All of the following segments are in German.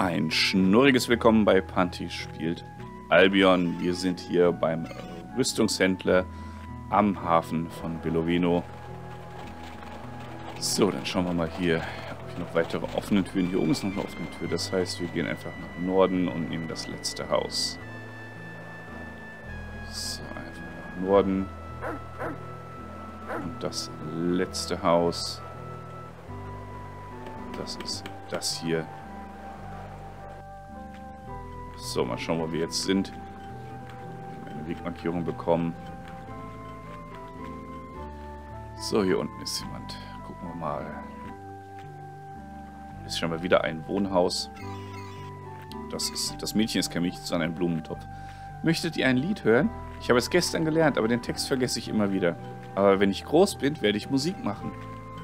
Ein schnurriges Willkommen bei Panty spielt Albion. Wir sind hier beim Rüstungshändler am Hafen von Beloveno. So, dann schauen wir mal hier. Habe ich noch weitere offene Türen? Hier oben ist noch eine offene Tür. Das heißt, wir gehen einfach nach Norden und nehmen das letzte Haus. So, einfach nach Norden. Und das letzte Haus. Das ist das hier. So, mal schauen, wo wir jetzt sind. Wir haben eine Wegmarkierung bekommen. So, hier unten ist jemand. Gucken wir mal. Ist schon mal wieder ein Wohnhaus. Das Mädchen ist kein Mädchen, sondern ein Blumentopf. Möchtet ihr ein Lied hören? Ich habe es gestern gelernt, aber den Text vergesse ich immer wieder. Aber wenn ich groß bin, werde ich Musik machen.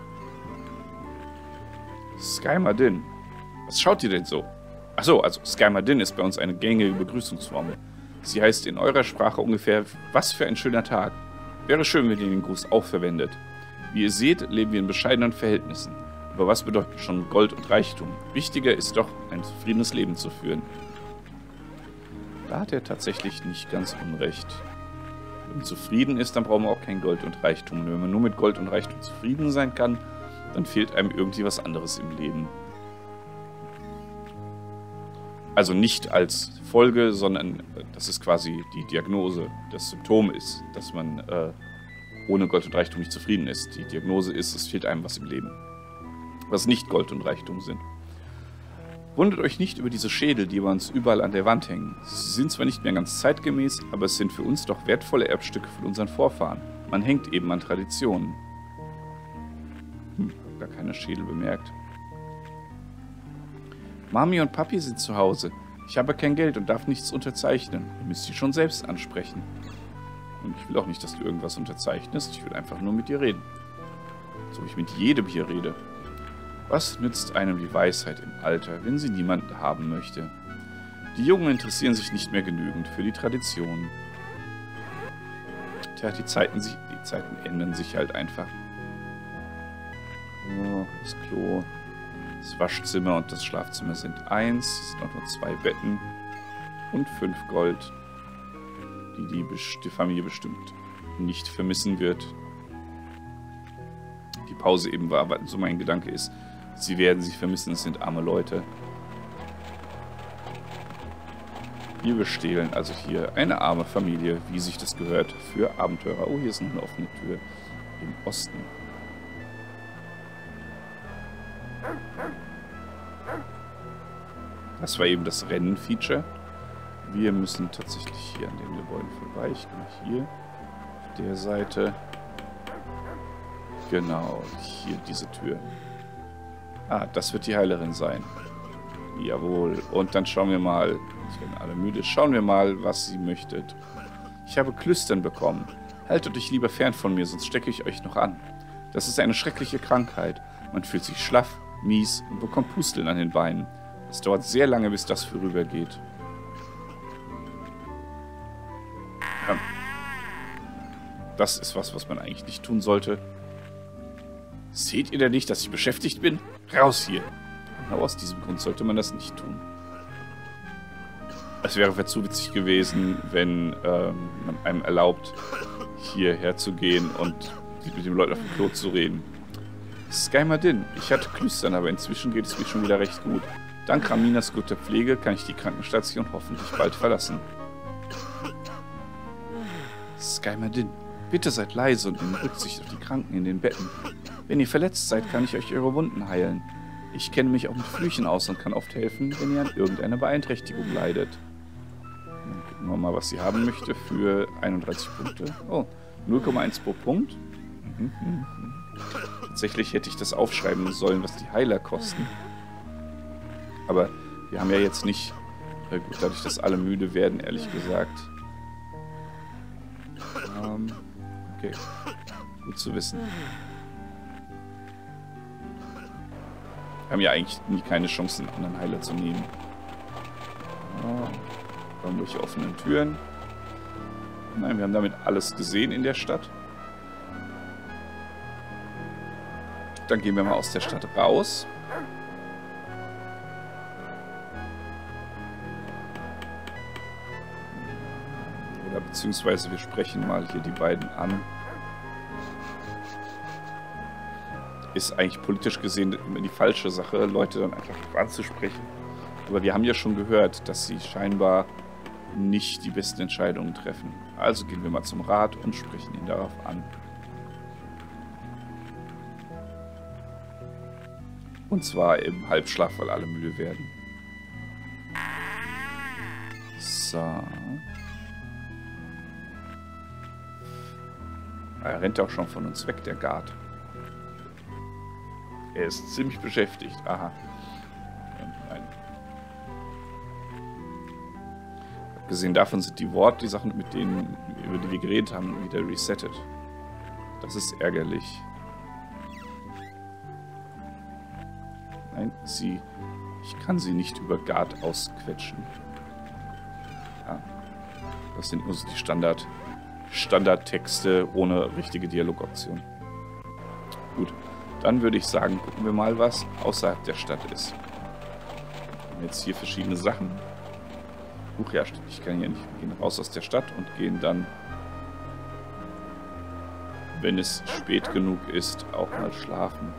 Skymadin. Was schaut ihr denn so? Achso, also Skymadin ist bei uns eine gängige Begrüßungsformel. Sie heißt in eurer Sprache ungefähr, was für ein schöner Tag. Wäre schön, wenn ihr den Gruß auch verwendet. Wie ihr seht, leben wir in bescheidenen Verhältnissen. Aber was bedeutet schon Gold und Reichtum? Wichtiger ist doch, ein zufriedenes Leben zu führen. Da hat er tatsächlich nicht ganz unrecht. Wenn man zufrieden ist, dann brauchen wir auch kein Gold und Reichtum. Und wenn man nur mit Gold und Reichtum zufrieden sein kann, dann fehlt einem irgendwie was anderes im Leben. Also nicht als Folge, sondern das ist quasi die Diagnose. Das Symptom ist, dass man ohne Gold und Reichtum nicht zufrieden ist. Die Diagnose ist, es fehlt einem was im Leben. Was nicht Gold und Reichtum sind. Wundert euch nicht über diese Schädel, die bei uns überall an der Wand hängen. Sie sind zwar nicht mehr ganz zeitgemäß, aber es sind für uns doch wertvolle Erbstücke von unseren Vorfahren. Man hängt eben an Traditionen. Gar keine Schädel bemerkt. Mami und Papi sind zu Hause. Ich habe kein Geld und darf nichts unterzeichnen. Ihr müsst sie schon selbst ansprechen. Und ich will auch nicht, dass du irgendwas unterzeichnest. Ich will einfach nur mit dir reden. So wie ich mit jedem hier rede. Was nützt einem die Weisheit im Alter, wenn sie niemanden haben möchte? Die Jungen interessieren sich nicht mehr genügend für die Tradition. Tja, die Zeiten ändern sich halt einfach. Oh, das Klo. Das Waschzimmer und das Schlafzimmer sind 1. Es sind auch nur 2 Betten und 5 Gold, die Familie bestimmt nicht vermissen wird. Die Pause eben war, weil so mein Gedanke ist, sie werden sie vermissen, es sind arme Leute. Wir bestehlen also hier eine arme Familie, wie sich das gehört, für Abenteurer. Oh, hier ist noch eine offene Tür im Osten. Das war eben das Rennen-Feature. Wir müssen tatsächlich hier an den Gebäuden vorbei. Ich gehe hier auf der Seite. Genau, hier diese Tür. Ah, das wird die Heilerin sein. Jawohl. Und dann schauen wir mal. Jetzt werden alle müde. Schauen wir mal, was sie möchtet. Ich habe Klüstern bekommen. Haltet euch lieber fern von mir, sonst stecke ich euch noch an. Das ist eine schreckliche Krankheit. Man fühlt sich schlaff, mies und bekommt Pusteln an den Beinen. Es dauert sehr lange, bis das vorübergeht. Ja. Das ist was man eigentlich nicht tun sollte. Seht ihr denn nicht, dass ich beschäftigt bin? Raus hier! Genau aus diesem Grund sollte man das nicht tun. Es wäre zu witzig gewesen, wenn man einem erlaubt, hierher zu gehen und mit den Leuten auf dem Klo zu reden. Skymadin, ich hatte Klüstern, aber inzwischen geht es mir schon wieder recht gut. Dank Raminas guter Pflege kann ich die Krankenstation hoffentlich bald verlassen. Skymadin, bitte seid leise und nehmt Rücksicht auf die Kranken in den Betten. Wenn ihr verletzt seid, kann ich euch eure Wunden heilen. Ich kenne mich auch mit Flüchen aus und kann oft helfen, wenn ihr an irgendeiner Beeinträchtigung leidet. Dann gucken wir mal, was sie haben möchte für 31 Punkte. Oh, 0,1 pro Punkt. Tatsächlich hätte ich das aufschreiben sollen, was die Heiler kosten. Aber wir haben ja jetzt nicht, gut, dadurch, dass alle müde werden, ehrlich gesagt. Okay, gut zu wissen. Wir haben ja eigentlich nie keine Chance, einen anderen Heiler zu nehmen. Irgendwelche offenen Türen. Nein, wir haben damit alles gesehen in der Stadt. Dann gehen wir mal aus der Stadt raus. Oder beziehungsweise wir sprechen mal hier die beiden an. Ist eigentlich politisch gesehen immer die falsche Sache, Leute dann einfach anzusprechen. Aber wir haben ja schon gehört, dass sie scheinbar nicht die besten Entscheidungen treffen. Also gehen wir mal zum Rat und sprechen ihn darauf an. Und zwar im Halbschlaf, weil alle müde werden. So. Er rennt auch schon von uns weg, der Guard. Er ist ziemlich beschäftigt. Aha. Nein. Abgesehen davon sind die Worte, die Sachen, mit denen, über die wir geredet haben, wieder resettet. Das ist ärgerlich. Nein, ich kann sie nicht über Guard ausquetschen. Ja. Das sind nur so die Standardtexte ohne richtige Dialogoption. Gut, dann würde ich sagen, gucken wir mal, was außerhalb der Stadt ist. Wir haben jetzt hier verschiedene Sachen. Huch, ja, stimmt, ich kann hier nicht. Wir gehen raus aus der Stadt und gehen dann, wenn es spät genug ist, auch mal schlafen.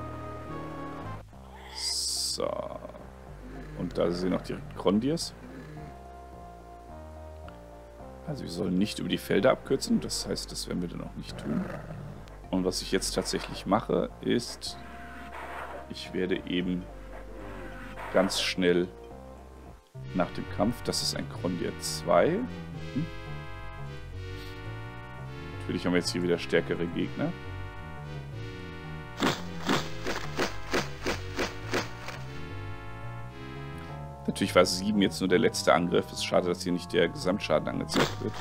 So. Und da sehen auch direkt Grondirs. Also wir sollen nicht über die Felder abkürzen, das heißt, das werden wir dann auch nicht tun. Und was ich jetzt tatsächlich mache, ist, ich werde eben ganz schnell nach dem Kampf, das ist ein Grondir 2. Natürlich haben wir jetzt hier wieder stärkere Gegner. Natürlich war 7 jetzt nur der letzte Angriff. Es ist schade, dass hier nicht der Gesamtschaden angezeigt wird.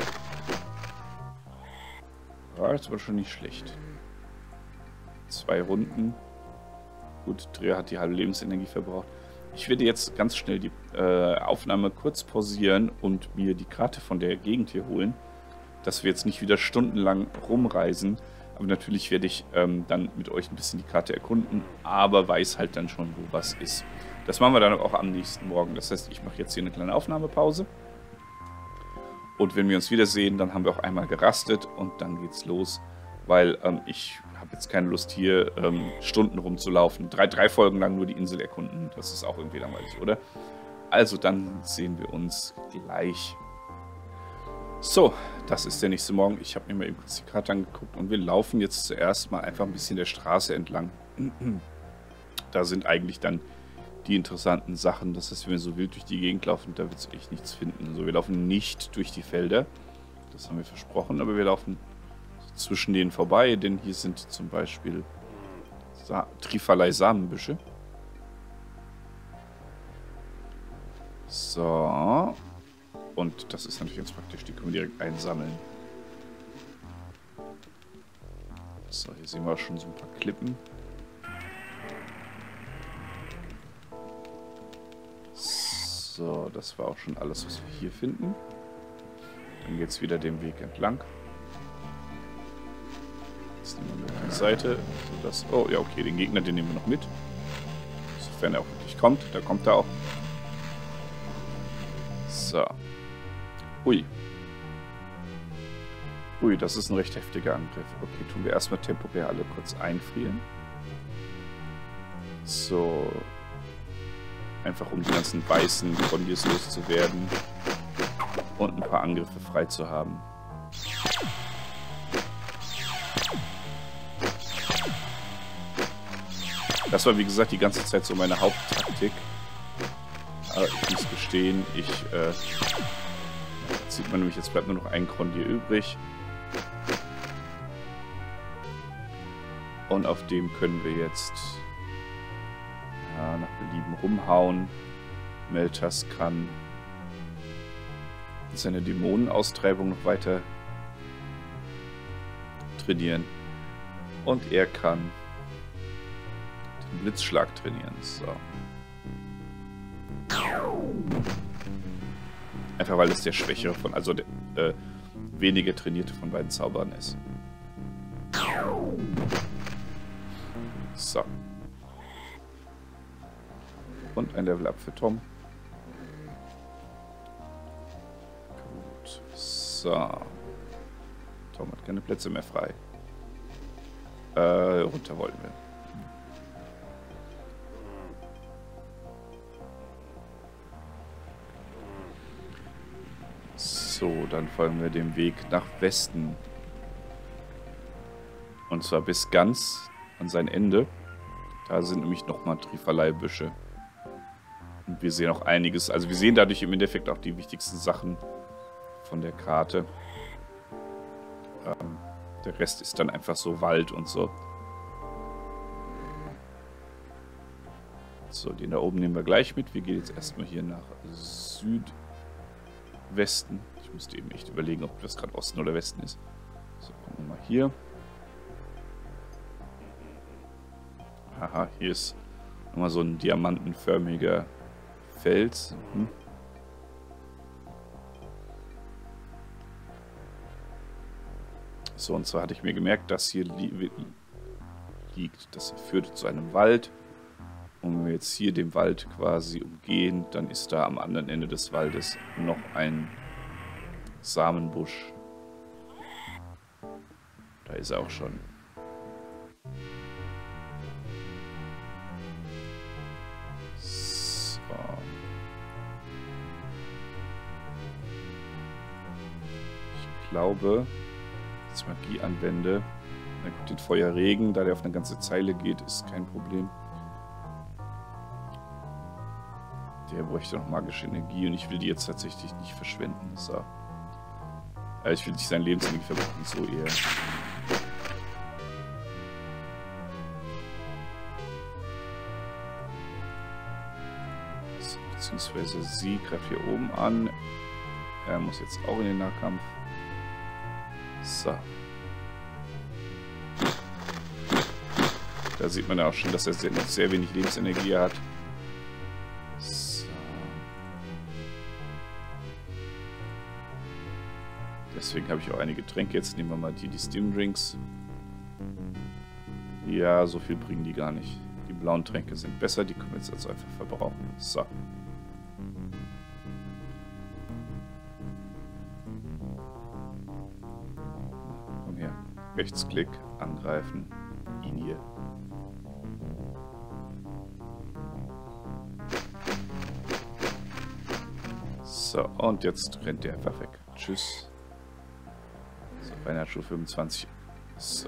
Ja, das war schon nicht schlecht. 2 Runden. Gut, Dreher hat die halbe Lebensenergie verbraucht. Ich werde jetzt ganz schnell die Aufnahme kurz pausieren und mir die Karte von der Gegend hier holen. Dass wir jetzt nicht wieder stundenlang rumreisen. Aber natürlich werde ich dann mit euch ein bisschen die Karte erkunden. Aber weiß halt dann schon, wo was ist. Das machen wir dann auch am nächsten Morgen. Das heißt, ich mache jetzt hier eine kleine Aufnahmepause. Und wenn wir uns wiedersehen, dann haben wir auch einmal gerastet und dann geht's los. Weil ich habe jetzt keine Lust, hier Stunden rumzulaufen. Drei Folgen lang nur die Insel erkunden. Das ist auch irgendwie langweilig, oder? Also dann sehen wir uns gleich. So, das ist der nächste Morgen. Ich habe mir mal eben kurz die Karte angeguckt und wir laufen jetzt zuerst mal einfach ein bisschen der Straße entlang. Da sind eigentlich dann die interessanten Sachen. Das heißt, wenn wir so wild durch die Gegend laufen, da wird es echt nichts finden. Also wir laufen nicht durch die Felder. Das haben wir versprochen, aber wir laufen zwischen denen vorbei, denn hier sind zum Beispiel Trifalei-Samenbüsche. So. Und das ist natürlich ganz praktisch, die können wir direkt einsammeln. So, hier sehen wir auch schon so ein paar Klippen. So, das war auch schon alles, was wir hier finden. Dann geht es wieder den Weg entlang. Jetzt nehmen wir auf die Seite. Sodass, oh ja, okay, den Gegner, den nehmen wir noch mit. Sofern er auch wirklich kommt. Da kommt er auch. So. Ui. Ui, das ist ein recht heftiger Angriff. Okay, tun wir erstmal temporär alle kurz einfrieren. So. Einfach um die ganzen weißen Grondirs loszuwerden. Und ein paar Angriffe frei zu haben. Das war wie gesagt die ganze Zeit so meine Haupttaktik. Aber ich muss gestehen, jetzt sieht man nämlich, jetzt bleibt nur noch ein Grondir übrig. Und auf dem können wir jetzt nach Belieben rumhauen. Meltas kann seine Dämonenaustreibung noch weiter trainieren. Und er kann den Blitzschlag trainieren. So. Einfach weil es der schwächere von, also der weniger trainierte von beiden Zaubern ist. So. Und ein Level Up für Tom. Gut. So. Tom hat keine Plätze mehr frei. Runter wollten wir. So, dann folgen wir dem Weg nach Westen. Und zwar bis ganz an sein Ende. Da sind nämlich nochmal Trifaleiebüsche. Und wir sehen auch einiges. Also wir sehen dadurch im Endeffekt auch die wichtigsten Sachen von der Karte. Der Rest ist dann einfach so Wald und so. So, den da oben nehmen wir gleich mit. Wir gehen jetzt erstmal hier nach Südwesten. Ich musste eben echt überlegen, ob das gerade Osten oder Westen ist. So, gucken wir mal hier. Aha, hier ist nochmal so ein diamantenförmiger Fels. So, und zwar hatte ich mir gemerkt, dass hier liegt. Das führt zu einem Wald. Und wenn wir jetzt hier den Wald quasi umgehen, dann ist da am anderen Ende des Waldes noch ein Samenbusch. Da ist er auch schon. So. Ich glaube, jetzt Magie anwende. Na gut, den Feuerregen, da der auf eine ganze Zeile geht, ist kein Problem. Der bräuchte noch magische Energie und ich will die jetzt tatsächlich nicht verschwenden. So. Ich will nicht sein Lebensenergie verbrauchen, so eher. So, beziehungsweise sie greift hier oben an. Er muss jetzt auch in den Nahkampf. So. Da sieht man ja auch schon, dass er sehr wenig Lebensenergie hat. So. Deswegen habe ich auch einige Tränke. Jetzt nehmen wir mal die Stim-Drinks. Ja, so viel bringen die gar nicht. Die blauen Tränke sind besser, die können wir jetzt also einfach verbrauchen. So. Komm her. Rechtsklick, angreifen. Ihn hier. So, und jetzt rennt der einfach weg. Tschüss. So, Reinhardschuh 25. So.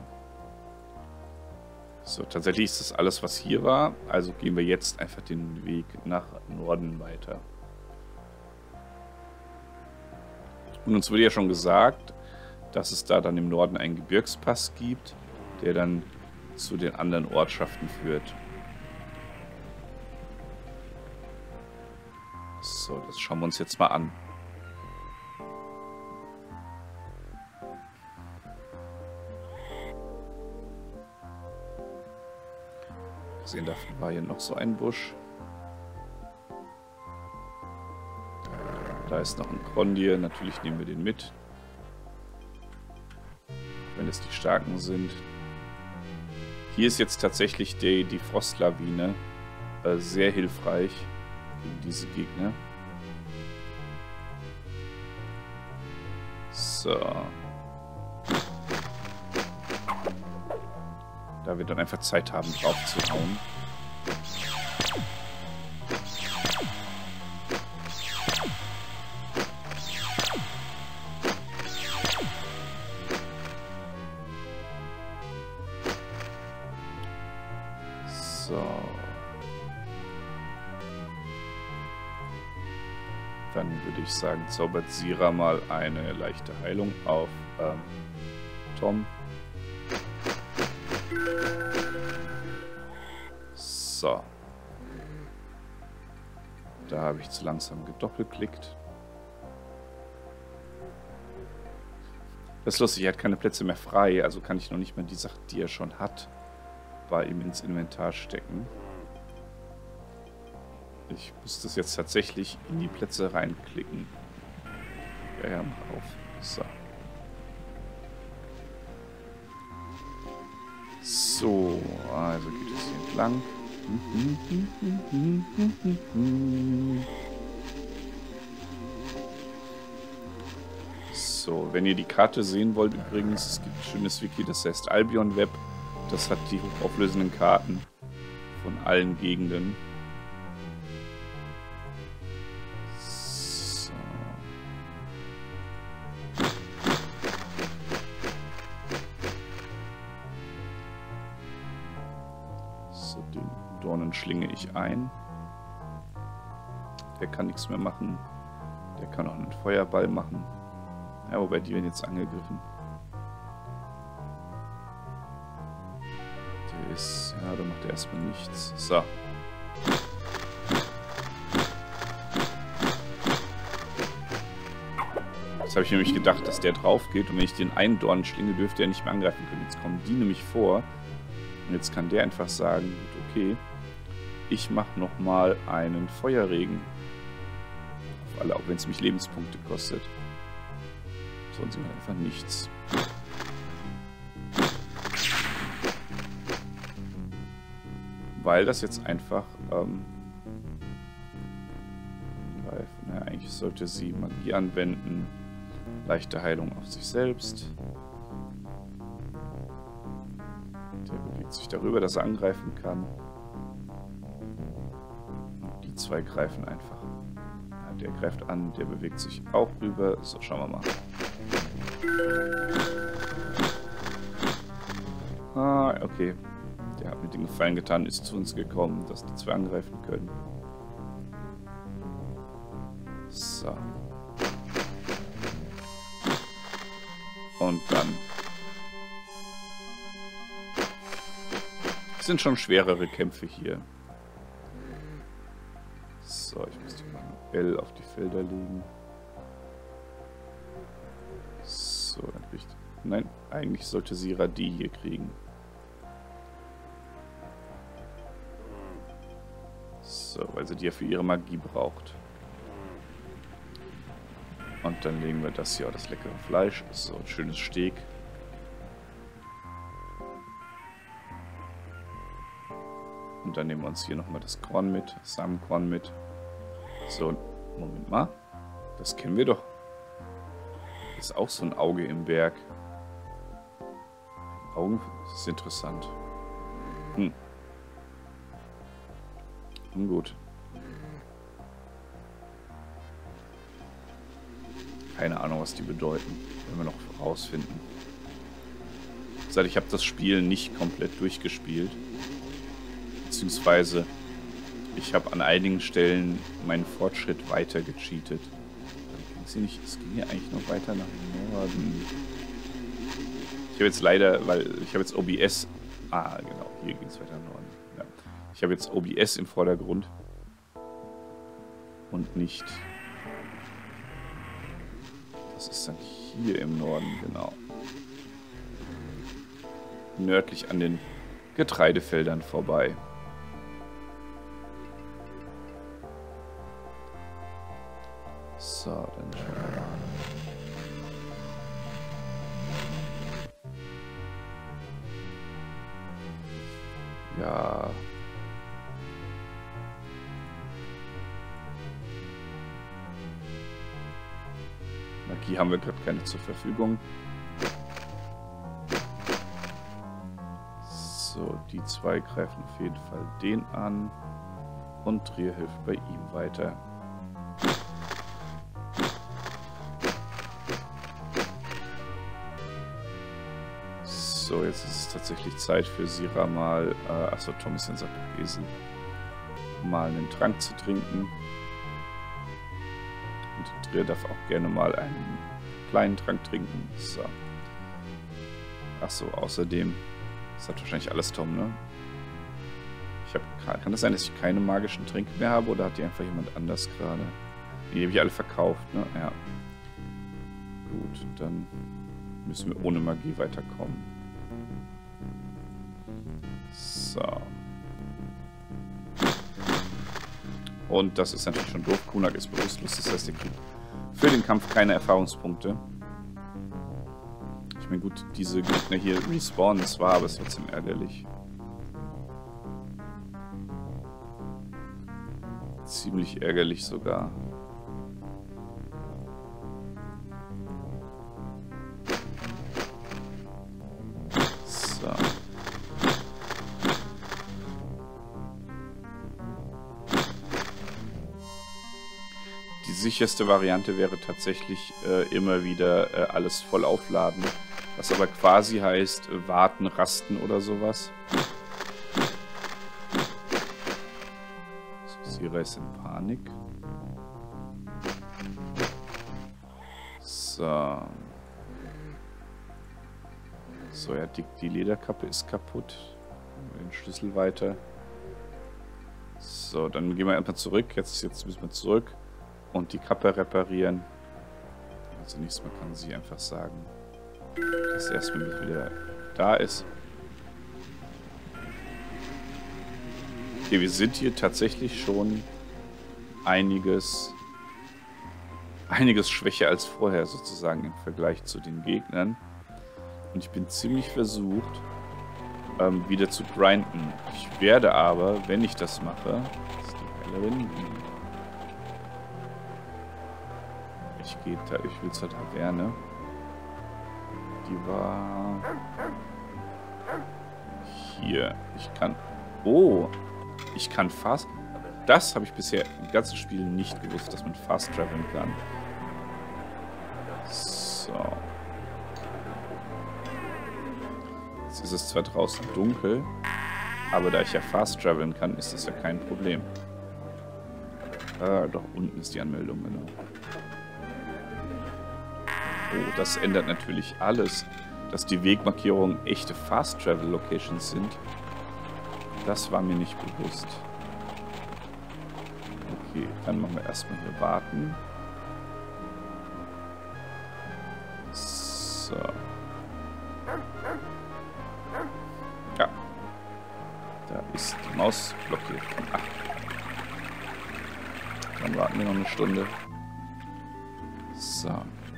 So, tatsächlich ist das alles, was hier war. Also gehen wir jetzt einfach den Weg nach Norden weiter. Und uns wurde ja schon gesagt, dass es da dann im Norden einen Gebirgspass gibt, der dann zu den anderen Ortschaften führt. So, das schauen wir uns jetzt mal an. Sehen, da war hier noch so ein Busch. Da ist noch ein Grondir. Natürlich nehmen wir den mit. Wenn es die Starken sind. Hier ist jetzt tatsächlich die Frostlawine sehr hilfreich gegen diese Gegner. So. Da wir dann einfach Zeit haben, drauf zu hauen. So. Dann würde ich sagen, zaubert Sira mal eine leichte Heilung auf Tom. So. Da habe ich zu langsam gedoppelklickt. Das ist lustig, er hat keine Plätze mehr frei, also kann ich noch nicht mal die Sachen, die er schon hat, bei ihm ins Inventar stecken. Ich muss das jetzt tatsächlich in die Plätze reinklicken. Ja, mach auf. So. So, also geht es hier entlang. So, wenn ihr die Karte sehen wollt übrigens, es gibt ein schönes Wiki, das heißt Albion Web. Das hat die hochauflösenden Karten von allen Gegenden. So. So, den Dornen schlinge ich ein. Der kann nichts mehr machen. Der kann auch einen Feuerball machen. Ja, wobei die werden jetzt angegriffen. Der ist... Ja, da macht er erstmal nichts. So. Jetzt habe ich nämlich gedacht, dass der drauf geht. Und wenn ich den einen Dorn schlinge, dürfte er nicht mehr angreifen können. Jetzt kommen die nämlich vor. Und jetzt kann der einfach sagen, gut, okay, ich mache nochmal einen Feuerregen. Auf alle, auch wenn es mich Lebenspunkte kostet. Sonst einfach nichts. Weil das jetzt einfach naja, eigentlich sollte sie Magie anwenden. Leichte Heilung auf sich selbst. Der bewegt sich darüber, dass er angreifen kann. Und die zwei greifen einfach. Ja, der greift an, der bewegt sich auch rüber. So, schauen wir mal. Ah, okay. Der hat mir den Gefallen getan, ist zu uns gekommen, dass die zwei angreifen können. So. Und dann. Es sind schon schwerere Kämpfe hier. So, ich muss die mal L auf die Felder legen. So, dann kriege ich... Nein, eigentlich sollte sie Radie hier kriegen. So, weil sie die ja für ihre Magie braucht. Und dann legen wir das hier, das leckere Fleisch. So, ein schönes Steak. Und dann nehmen wir uns hier nochmal das Korn mit, das Samenkorn mit. So, Moment mal. Das kennen wir doch. Das ist auch so ein Auge im Berg. Augen, das ist interessant. Nun gut. Keine Ahnung, was die bedeuten. Werden wir noch rausfinden. Ich habe das Spiel nicht komplett durchgespielt. Beziehungsweise ich habe an einigen Stellen meinen Fortschritt weiter gecheatet. Es ging hier eigentlich noch weiter nach Norden. Ich habe jetzt leider, weil ich habe jetzt OBS... Ah, genau, hier ging es weiter nach Norden. Ja. Ich habe jetzt OBS im Vordergrund. Und nicht... Das ist dann hier im Norden, genau. Nördlich an den Getreidefeldern vorbei. So, dann schauen wir mal. Ja. Magie haben wir gerade keine zur Verfügung. So, die zwei greifen auf jeden Fall den an. Und Trier hilft bei ihm weiter. So, jetzt ist es tatsächlich Zeit für Sira mal, achso, Tom ist in Sachen gewesen, mal einen Trank zu trinken. Und Trier darf auch gerne mal einen kleinen Trank trinken. So. Achso, außerdem, das hat wahrscheinlich alles Tom, ne? Kann das sein, dass ich keine magischen Tränke mehr habe, oder hat die einfach jemand anders gerade? Die habe ich alle verkauft, ne? Ja. Gut, dann müssen wir ohne Magie weiterkommen. So. Und das ist natürlich schon doof. Kunak ist bewusstlos, das heißt, er kriegt für den Kampf keine Erfahrungspunkte. Ich meine, gut, diese Gegner hier respawnen zwar, aber es ist trotzdem ärgerlich. Ziemlich ärgerlich sogar. sicherste Variante wäre tatsächlich immer wieder alles voll aufladen. Was aber quasi heißt, warten, rasten oder sowas. Sira ist in Panik. So. So, ja, die Lederkappe ist kaputt. Den Schlüssel weiter. So, dann gehen wir erstmal zurück. Jetzt müssen wir zurück und die Kappe reparieren. Also nächstes Mal kann sie einfach sagen, dass erstmal wieder da ist. Okay, wir sind hier tatsächlich schon einiges schwächer als vorher sozusagen im Vergleich zu den Gegnern. Und ich bin ziemlich versucht, wieder zu grinden. Ich werde aber, wenn ich das mache, das ist die Heilerin. Ich will zur Taverne. Die war hier. Ich kann. Oh! Ich kann fast. Das habe ich bisher im ganzen Spiel nicht gewusst, dass man fast traveln kann. So. Jetzt ist es zwar draußen dunkel, aber da ich ja fast traveln kann, ist das ja kein Problem. Doch, unten ist die Anmeldung, genau. Oh, das ändert natürlich alles, dass die Wegmarkierungen echte Fast Travel Locations sind. Das war mir nicht bewusst. Okay, dann machen wir erstmal hier warten. So. Ja. Da ist die Maus blockiert. Ach. Dann warten wir noch eine Stunde. So.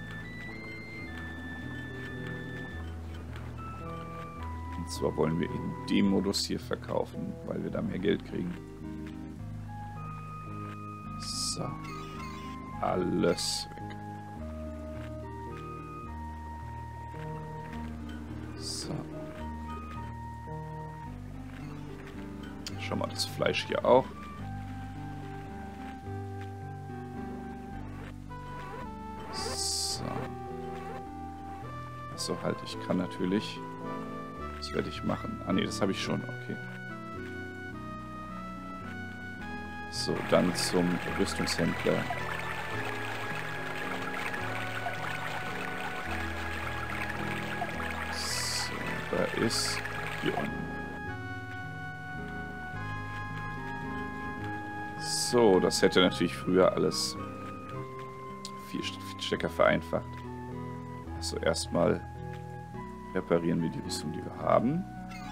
Und zwar wollen wir in dem Modus hier verkaufen, weil wir da mehr Geld kriegen. So. Alles weg. So. Schau mal, das Fleisch hier auch. So. So, halt, ich kann natürlich... Das werde ich machen. Ah ne, das habe ich schon. Okay. So, dann zum Rüstungshändler. So, da ist hier unten. So, das hätte natürlich früher alles viel stärker vereinfacht. Also erstmal reparieren wir die Rüstung, die wir haben.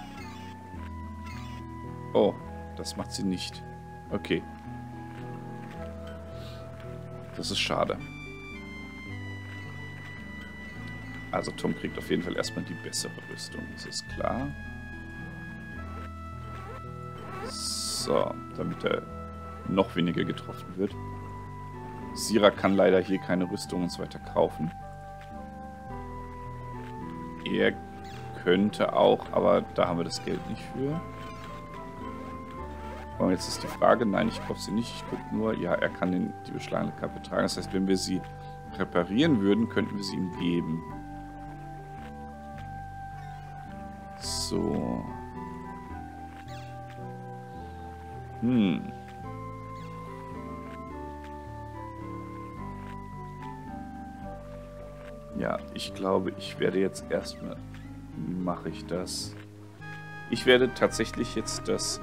Oh, das macht sie nicht. Okay. Das ist schade. Also Tom kriegt auf jeden Fall erstmal die bessere Rüstung, das ist klar. So, damit er noch weniger getroffen wird. Sira kann leider hier keine Rüstung und so weiter kaufen. Er könnte auch, aber da haben wir das Geld nicht für. Und jetzt ist die Frage, nein, ich kaufe sie nicht. Ich gucke nur, ja, er kann die beschlagene Kappe tragen. Das heißt, wenn wir sie reparieren würden, könnten wir sie ihm geben. So. Ja, ich glaube, ich werde jetzt erstmal... Mache ich das. Ich werde tatsächlich jetzt das...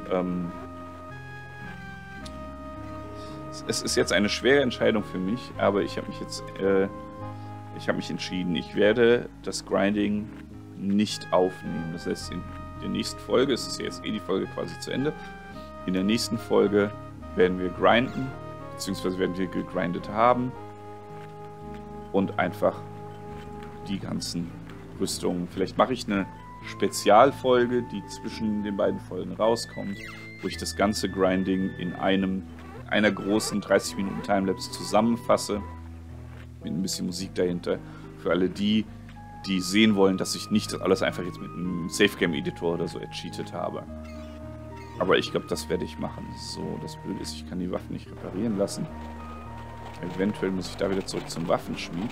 es ist jetzt eine schwere Entscheidung für mich, aber ich habe mich jetzt... ich habe mich entschieden. Ich werde das Grinding nicht aufnehmen. Das heißt, in der nächsten Folge, es ist ja jetzt die Folge quasi zu Ende, in der nächsten Folge werden wir grinden, beziehungsweise werden wir gegrindet haben und einfach die ganzen Rüstungen. Vielleicht mache ich eine Spezialfolge, die zwischen den beiden Folgen rauskommt, wo ich das ganze Grinding in einer großen 30 Minuten Timelapse zusammenfasse, mit ein bisschen Musik dahinter, für alle die sehen wollen, dass ich nicht das alles einfach jetzt mit einem Safegame-Editor oder so ercheatet habe. Aber ich glaube, das werde ich machen. So, das Blöde ist, ich kann die Waffen nicht reparieren lassen. Eventuell muss ich da wieder zurück zum Waffenschmied.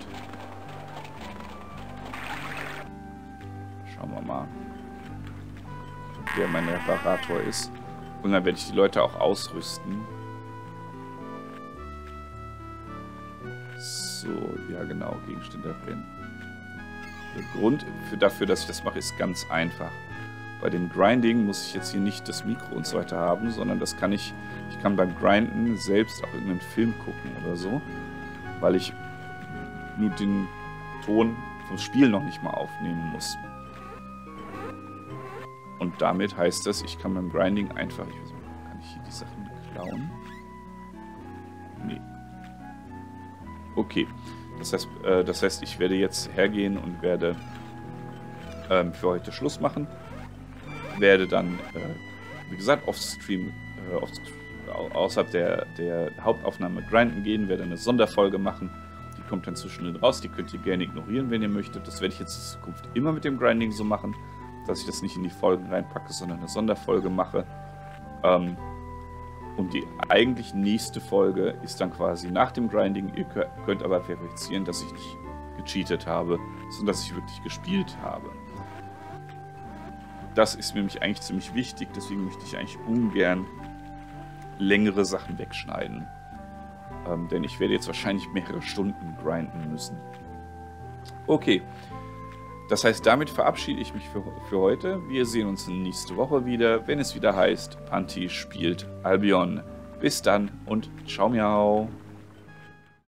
Schauen wir mal, wer mein Reparator ist. Und dann werde ich die Leute auch ausrüsten. So, ja genau, Gegenstände brennen. Der Grund dafür, dass ich das mache, ist ganz einfach. Bei dem Grinding muss ich jetzt hier nicht das Mikro und so weiter haben, sondern das kann ich kann beim Grinden selbst auch irgendeinen Film gucken oder so, weil ich nur den Ton vom Spiel noch nicht mal aufnehmen muss. Und damit heißt das, ich kann beim Grinding einfach, ich weiß nicht, kann ich hier die Sachen klauen? Nee. Okay, das heißt, ich werde jetzt hergehen und werde für heute Schluss machen. Werde dann, wie gesagt, off-Stream, außerhalb der Hauptaufnahme grinden gehen, werde eine Sonderfolge machen. Die kommt dann zwischendrin raus, die könnt ihr gerne ignorieren, wenn ihr möchtet. Das werde ich jetzt in Zukunft immer mit dem Grinding so machen, dass ich das nicht in die Folgen reinpacke, sondern eine Sonderfolge mache. Und die eigentlich nächste Folge ist dann quasi nach dem Grinding. Ihr könnt aber verifizieren, dass ich nicht gecheatet habe, sondern dass ich wirklich gespielt habe. Das ist mir nämlich eigentlich ziemlich wichtig, deswegen möchte ich eigentlich ungern längere Sachen wegschneiden. Denn ich werde jetzt wahrscheinlich mehrere Stunden grinden müssen. Okay, das heißt, damit verabschiede ich mich für heute. Wir sehen uns nächste Woche wieder, wenn es wieder heißt, Panty spielt Albion. Bis dann und ciao miau.